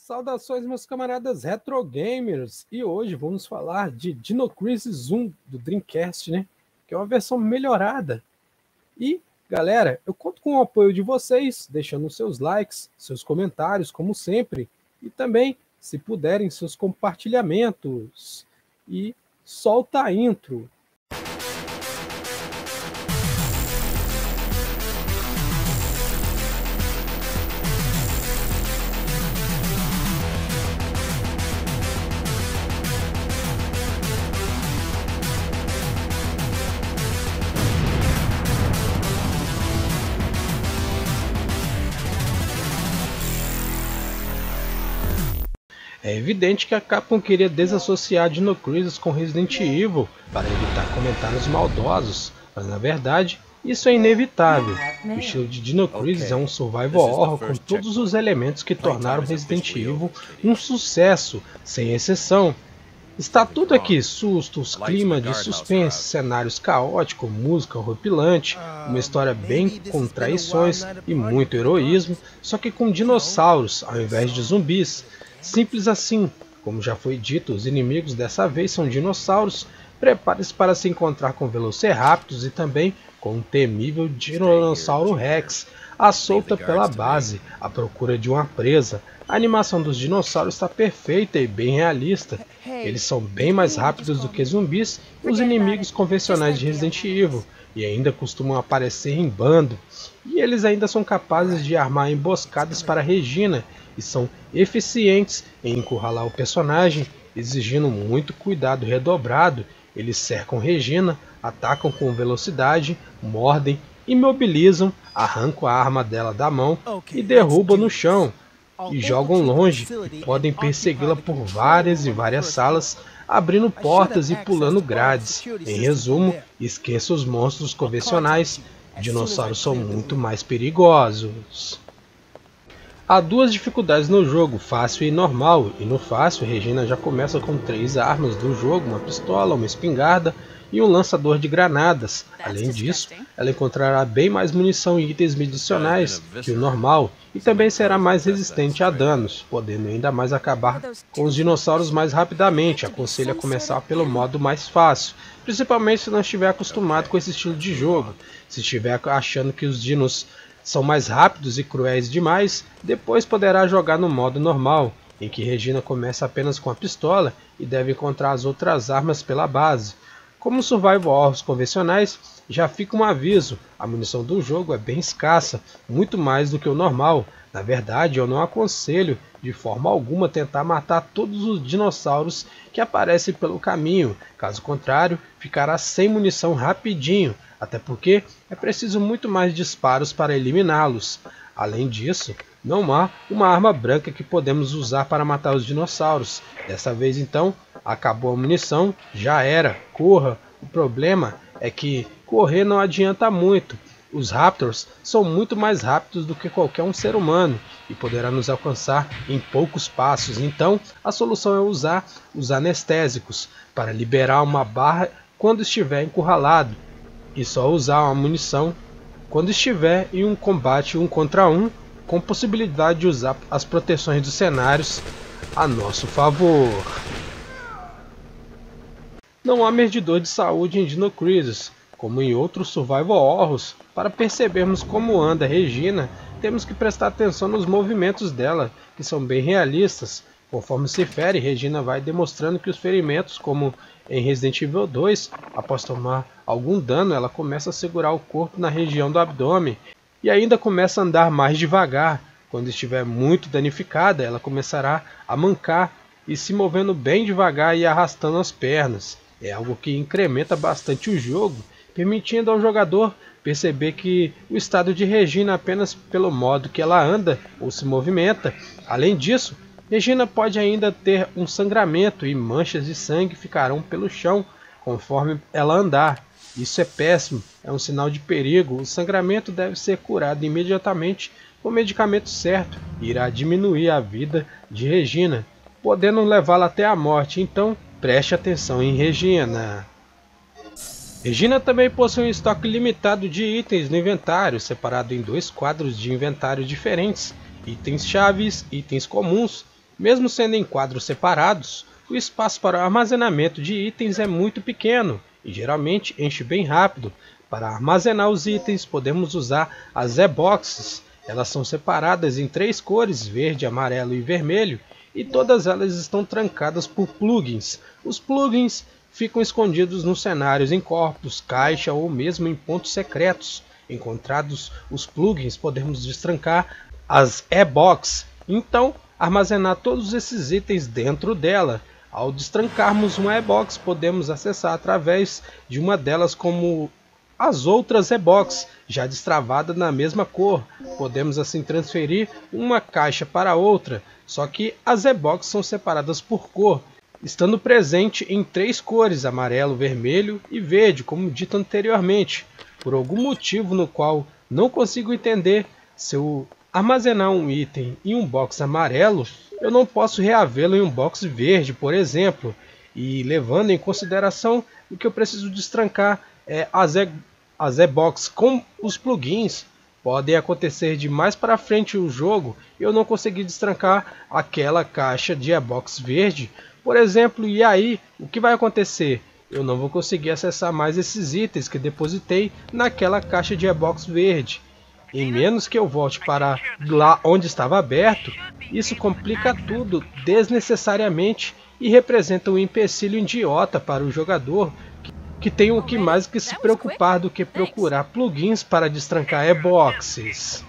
Saudações, meus camaradas retro gamers, e hoje vamos falar de Dino Crisis 1 do Dreamcast, né? Que é uma versão melhorada. E, galera, eu conto com o apoio de vocês, deixando seus likes, seus comentários, como sempre, e também, se puderem, seus compartilhamentos. E solta a intro. É evidente que a Capcom queria desassociar Dino Crisis com Resident Evil para evitar comentários maldosos, mas na verdade isso é inevitável. O estilo de Dino Crisis é um survival horror com todos os elementos que tornaram Resident Evil um sucesso, sem exceção. Está tudo aqui: sustos, clima de suspense, cenários caóticos, música horripilante, uma história bem com traições e muito heroísmo, só que com dinossauros ao invés de zumbis. Simples assim. Como já foi dito, os inimigos dessa vez são dinossauros. Prepare-se para se encontrar com Velociraptors e também com um temível Tiranossauro Rex, à solta pela base, à procura de uma presa. A animação dos dinossauros está perfeita e bem realista. Eles são bem mais rápidos do que zumbis e os inimigos convencionais de Resident Evil, e ainda costumam aparecer em bando. E eles ainda são capazes de armar emboscadas para Regina, e são eficientes em encurralar o personagem, exigindo muito cuidado redobrado. Eles cercam Regina, atacam com velocidade, mordem, imobilizam, arrancam a arma dela da mão e derrubam no chão, e jogam longe, e podem persegui-la por várias e várias salas, abrindo portas e pulando grades. Em resumo, esqueça os monstros convencionais, dinossauros são muito mais perigosos. Há duas dificuldades no jogo, fácil e normal, e no fácil, Regina já começa com 3 armas do jogo, uma pistola, uma espingarda e um lançador de granadas. Além disso, ela encontrará bem mais munição e itens medicinais que o normal, e também será mais resistente a danos, podendo ainda mais acabar com os dinossauros mais rapidamente. Aconselho a começar pelo modo mais fácil, principalmente se não estiver acostumado com esse estilo de jogo. Se estiver achando que os dinos são mais rápidos e cruéis demais, depois poderá jogar no modo normal, em que Regina começa apenas com a pistola e deve encontrar as outras armas pela base. Como survival horrors convencionais, já fica um aviso: a munição do jogo é bem escassa, muito mais do que o normal. Na verdade, eu não aconselho de forma alguma tentar matar todos os dinossauros que aparecem pelo caminho, caso contrário, ficará sem munição rapidinho, até porque é preciso muito mais disparos para eliminá-los. Além disso, não há uma arma branca que podemos usar para matar os dinossauros. Dessa vez então, acabou a munição, já era, corra. O problema é que correr não adianta muito. Os Raptors são muito mais rápidos do que qualquer um ser humano e poderá nos alcançar em poucos passos. Então, a solução é usar os anestésicos para liberar uma barra quando estiver encurralado, e só usar a munição quando estiver em um combate 1 contra 1, com possibilidade de usar as proteções dos cenários a nosso favor. Não há medidor de saúde em Dino Crisis, como em outros survival horrors. Para percebermos como anda Regina, temos que prestar atenção nos movimentos dela, que são bem realistas. Conforme se fere, Regina vai demonstrando que os ferimentos, como em Resident Evil 2, após tomar algum dano, ela começa a segurar o corpo na região do abdômen e ainda começa a andar mais devagar. Quando estiver muito danificada, ela começará a mancar e se movendo bem devagar e arrastando as pernas. É algo que incrementa bastante o jogo, permitindo ao jogador perceber que o estado de Regina apenas pelo modo que ela anda ou se movimenta. Além disso, Regina pode ainda ter um sangramento e manchas de sangue ficarão pelo chão conforme ela andar. Isso é péssimo, é um sinal de perigo. O sangramento deve ser curado imediatamente com o medicamento certo e irá diminuir a vida de Regina, podendo levá-la até a morte. Então preste atenção em Regina. Regina também possui um estoque limitado de itens no inventário, separado em 2 quadros de inventário diferentes: itens chaves, itens comuns Mesmo sendo em quadros separados, o espaço para o armazenamento de itens é muito pequeno e geralmente enche bem rápido. Para armazenar os itens, podemos usar as Z-Boxes. Elas são separadas em 3 cores, verde, amarelo e vermelho, e todas elas estão trancadas por plugins. Os plugins ficam escondidos nos cenários em corpos, caixa ou mesmo em pontos secretos. Encontrados os plugins, podemos destrancar as E-Box, então armazenar todos esses itens dentro dela. Ao destrancarmos uma E-Box, podemos acessar através de uma delas como as outras E-Box, já destravada na mesma cor. Podemos assim transferir uma caixa para outra, só que as E-Box são separadas por cor, estando presente em 3 cores, amarelo, vermelho e verde, como dito anteriormente. Por algum motivo no qual não consigo entender, se eu armazenar um item em um box amarelo, eu não posso reavê-lo em um box verde, por exemplo. E levando em consideração o que eu preciso destrancar é as E-Box com os plugins, podem acontecer de mais para frente o jogo eu não conseguir destrancar aquela caixa de E-Box verde, por exemplo, e aí o que vai acontecer? Eu não vou conseguir acessar mais esses itens que depositei naquela caixa de E-Box verde. Em menos que eu volte para lá onde estava aberto, isso complica tudo desnecessariamente e representa um empecilho idiota para o jogador que tem o que mais que se preocupar do que procurar plugins para destrancar E-Boxes.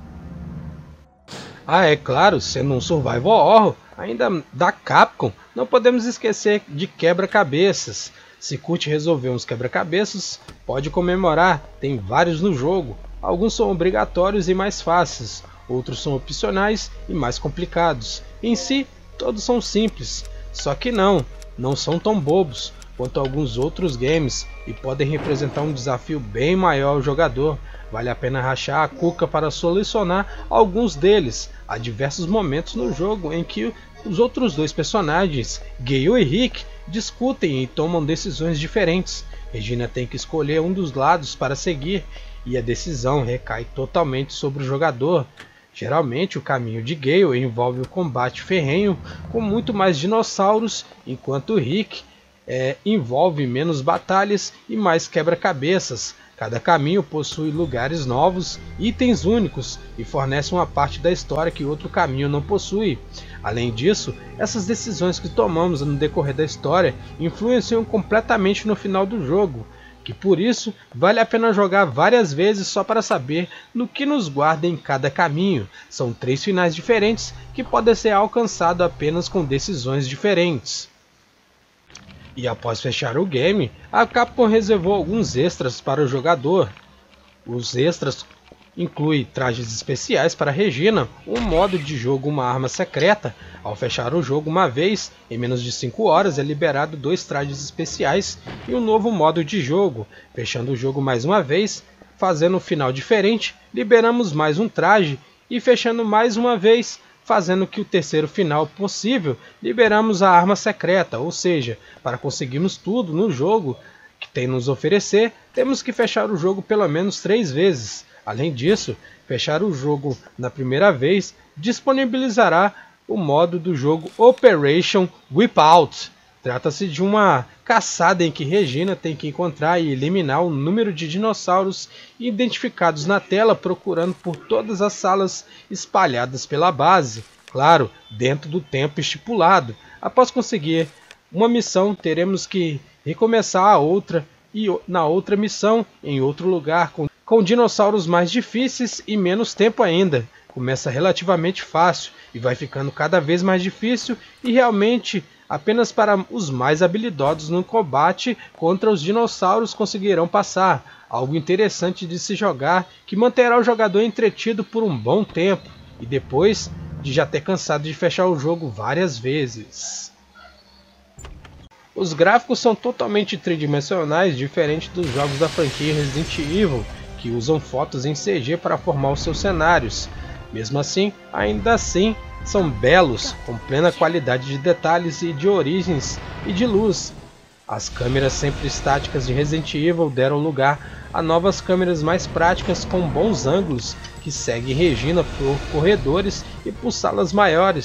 É claro, sendo um survival horror, ainda da Capcom, não podemos esquecer de quebra-cabeças. Se curte resolver uns quebra-cabeças, pode comemorar, tem vários no jogo. Alguns são obrigatórios e mais fáceis, outros são opcionais e mais complicados. Em si, todos são simples, só que não são tão bobos quanto alguns outros games e podem representar um desafio bem maior ao jogador. Vale a pena rachar a cuca para solucionar alguns deles. Há diversos momentos no jogo em que os outros dois personagens, Gale e Rick, discutem e tomam decisões diferentes. Regina tem que escolher um dos lados para seguir e a decisão recai totalmente sobre o jogador. Geralmente o caminho de Gale envolve o combate ferrenho com muito mais dinossauros, enquanto Rick envolve menos batalhas e mais quebra-cabeças. Cada caminho possui lugares novos, itens únicos e fornece uma parte da história que outro caminho não possui. Além disso, essas decisões que tomamos no decorrer da história influenciam completamente no final do jogo, que por isso vale a pena jogar várias vezes só para saber no que nos guarda em cada caminho. São 3 finais diferentes que podem ser alcançados apenas com decisões diferentes. E após fechar o game, a Capcom reservou alguns extras para o jogador. Os extras incluem trajes especiais para Regina, um modo de jogo uma arma secreta. Ao fechar o jogo uma vez, em menos de 5 horas é liberado 2 trajes especiais e um novo modo de jogo. Fechando o jogo mais uma vez, fazendo um final diferente, liberamos mais um traje e fechando mais uma vez, fazendo que o terceiro final possível, liberamos a arma secreta, ou seja, para conseguirmos tudo no jogo que tem nos oferecer, temos que fechar o jogo pelo menos 3 vezes. Além disso, fechar o jogo na primeira vez disponibilizará o modo do jogo Operation Wipeout. Trata-se de uma caçada em que Regina tem que encontrar e eliminar o número de dinossauros identificados na tela, procurando por todas as salas espalhadas pela base, claro, dentro do tempo estipulado. Após conseguir uma missão, teremos que recomeçar a outra e na outra missão, em outro lugar, com dinossauros mais difíceis e menos tempo ainda. Começa relativamente fácil e vai ficando cada vez mais difícil e realmente apenas para os mais habilidosos no combate contra os dinossauros conseguirão passar. Algo interessante de se jogar que manterá o jogador entretido por um bom tempo e depois de já ter cansado de fechar o jogo várias vezes. Os gráficos são totalmente tridimensionais, diferente dos jogos da franquia Resident Evil, que usam fotos em CG para formar os seus cenários. Mesmo assim, ainda assim, são belos, com plena qualidade de detalhes e de origens e de luz. As câmeras sempre estáticas de Resident Evil deram lugar a novas câmeras mais práticas com bons ângulos, que seguem Regina por corredores e por salas maiores.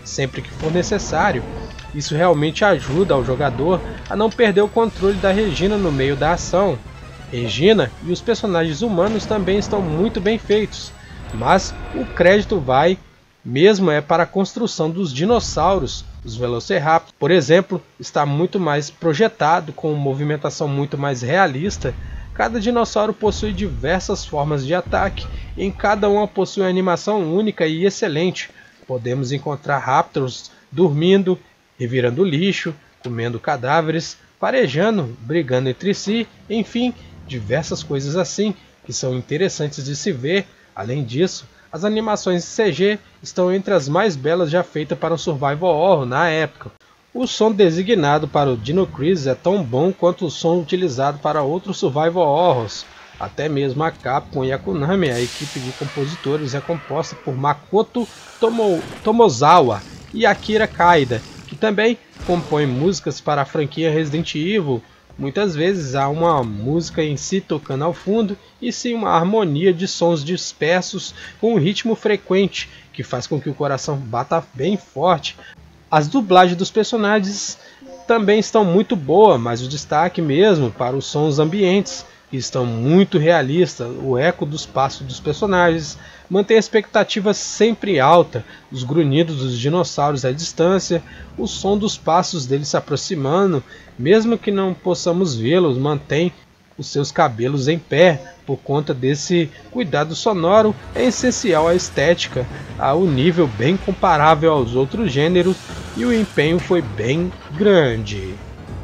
sempre que for necessário. Isso realmente ajuda ao jogador a não perder o controle da Regina no meio da ação. Regina e os personagens humanos também estão muito bem feitos, mas o crédito vai mesmo para a construção dos dinossauros. Os Velociraptor, por exemplo, está muito mais projetado, com movimentação muito mais realista. Cada dinossauro possui diversas formas de ataque, e em cada uma possui uma animação única e excelente. Podemos encontrar Raptors dormindo, revirando lixo, comendo cadáveres, farejando, brigando entre si, enfim, diversas coisas assim que são interessantes de se ver. Além disso, as animações CG estão entre as mais belas já feitas para um survival horror na época. O som designado para o Dino Crisis é tão bom quanto o som utilizado para outros survival horrors. Até mesmo a Capcom e a Konami, a equipe de compositores, é composta por Makoto Tomozawa e Akira Kaida, que também compõem músicas para a franquia Resident Evil. Muitas vezes há uma música em si tocando ao fundo, e sim uma harmonia de sons dispersos com um ritmo frequente, que faz com que o coração bata bem forte. As dublagens dos personagens também estão muito boas, mas o destaque mesmo para os sons ambientes, que estão muito realistas. O eco dos passos dos personagens mantém a expectativa sempre alta, os grunhidos dos dinossauros à distância, o som dos passos deles se aproximando, mesmo que não possamos vê-los, mantém os seus cabelos em pé. Por conta desse cuidado sonoro, é essencial a estética, a um nível bem comparável aos outros gêneros, e o empenho foi bem grande.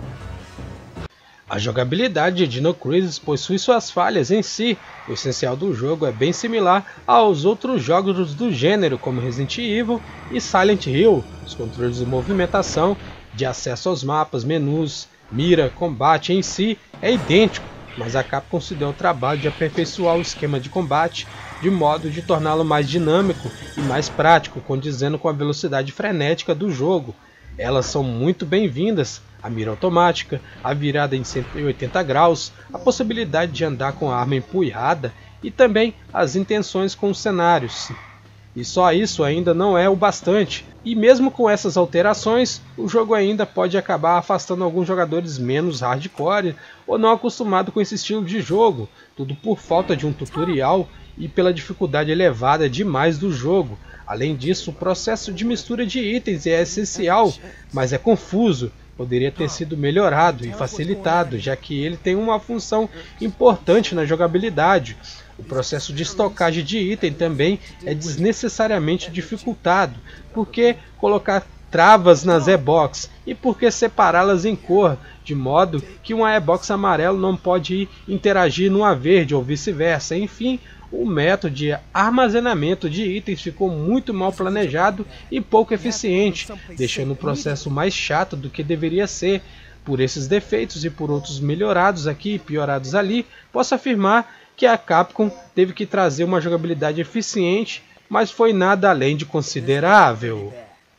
A jogabilidade de Dino Crisis possui suas falhas em si. O essencial do jogo é bem similar aos outros jogos do gênero, como Resident Evil e Silent Hill. Os controles de movimentação, de acesso aos mapas, menus, mira, combate em si é idêntico, mas a Capcom se deu o trabalho de aperfeiçoar o esquema de combate de modo de torná-lo mais dinâmico e mais prático, condizendo com a velocidade frenética do jogo. Elas são muito bem-vindas: a mira automática, a virada em 180 graus, a possibilidade de andar com a arma empunhada e também as intenções com os cenários. E só isso ainda não é o bastante, e mesmo com essas alterações, o jogo ainda pode acabar afastando alguns jogadores menos hardcore ou não acostumados com esse estilo de jogo, tudo por falta de um tutorial e pela dificuldade elevada demais do jogo. Além disso, o processo de mistura de itens é essencial, mas é confuso. Poderia ter sido melhorado e facilitado, já que ele tem uma função importante na jogabilidade. O processo de estocagem de item também é desnecessariamente dificultado, porque colocar travas nas e-box e porque separá-las em cor, de modo que uma e-box amarelo não pode interagir numa verde ou vice-versa. Enfim, o método de armazenamento de itens ficou muito mal planejado e pouco eficiente, deixando o processo mais chato do que deveria ser. Por esses defeitos e por outros melhorados aqui e piorados ali, posso afirmar que a Capcom teve que trazer uma jogabilidade eficiente, mas foi nada além de considerável.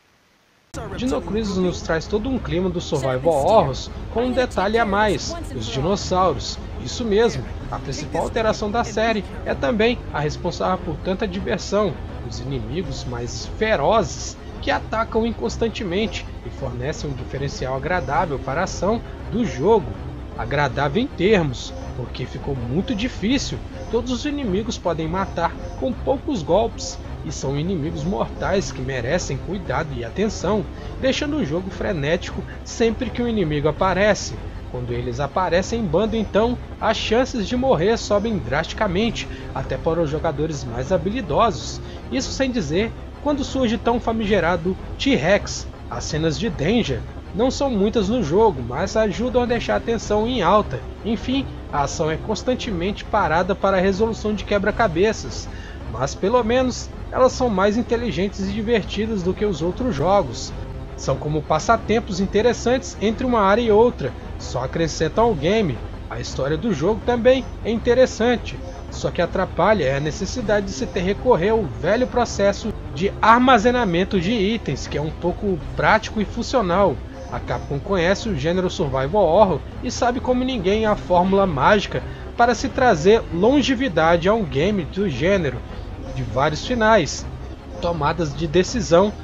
Dino Crisis nos traz todo um clima do survival horrors, com um detalhe a mais: os dinossauros. Isso mesmo, a principal alteração da série é também a responsável por tanta diversão, os inimigos mais ferozes que atacam inconstantemente e fornecem um diferencial agradável para a ação do jogo. Agradável em termos, porque ficou muito difícil. Todos os inimigos podem matar com poucos golpes, e são inimigos mortais que merecem cuidado e atenção, deixando o jogo frenético sempre que um inimigo aparece. Quando eles aparecem em bando, então, as chances de morrer sobem drasticamente, até para os jogadores mais habilidosos. Isso sem dizer quando surge tão famigerado T-Rex. As cenas de danger não são muitas no jogo, mas ajudam a deixar a tensão em alta. Enfim, a ação é constantemente parada para a resolução de quebra-cabeças, mas pelo menos elas são mais inteligentes e divertidas do que os outros jogos. São como passatempos interessantes entre uma área e outra, só acrescentam ao game. A história do jogo também é interessante, só que atrapalha é a necessidade de se ter recorrer ao velho processo de armazenamento de itens, que é um pouco prático e funcional. A Capcom conhece o gênero survival horror e sabe como ninguém a fórmula mágica para se trazer longevidade a um game do gênero, de vários finais, tomadas de decisão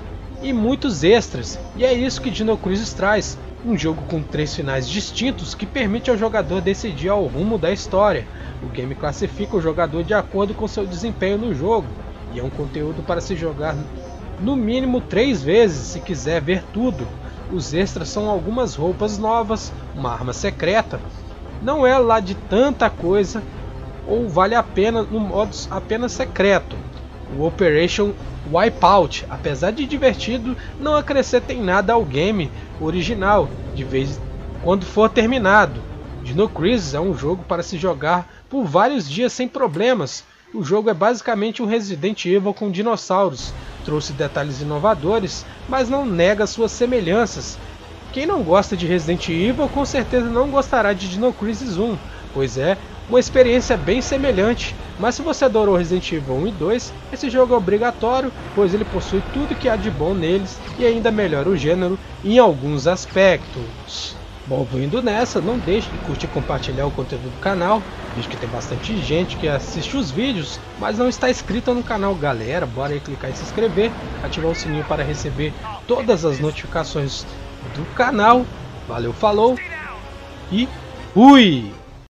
e muitos extras, e é isso que Dino Crisis traz, um jogo com 3 finais distintos que permite ao jogador decidir ao rumo da história. O game classifica o jogador de acordo com seu desempenho no jogo, e é um conteúdo para se jogar no mínimo 3 vezes se quiser ver tudo. Os extras são algumas roupas novas, uma arma secreta, não é lá de tanta coisa ou vale a pena no modo apenas secreto. O Operation Wipeout, apesar de divertido, não acrescenta em nada ao game original de vez quando for terminado. Dino Crisis é um jogo para se jogar por vários dias sem problemas. O jogo é basicamente um Resident Evil com dinossauros. Trouxe detalhes inovadores, mas não nega suas semelhanças. Quem não gosta de Resident Evil com certeza não gostará de Dino Crisis 1, pois é uma experiência bem semelhante, mas se você adorou Resident Evil 1 e 2, esse jogo é obrigatório, pois ele possui tudo que há de bom neles e ainda melhora o gênero em alguns aspectos. Bom, vou indo nessa, não deixe de curtir e compartilhar o conteúdo do canal, vejo que tem bastante gente que assiste os vídeos, mas não está inscrita no canal, galera, bora aí clicar em se inscrever, ativar o sininho para receber todas as notificações do canal. Valeu, falou e fui!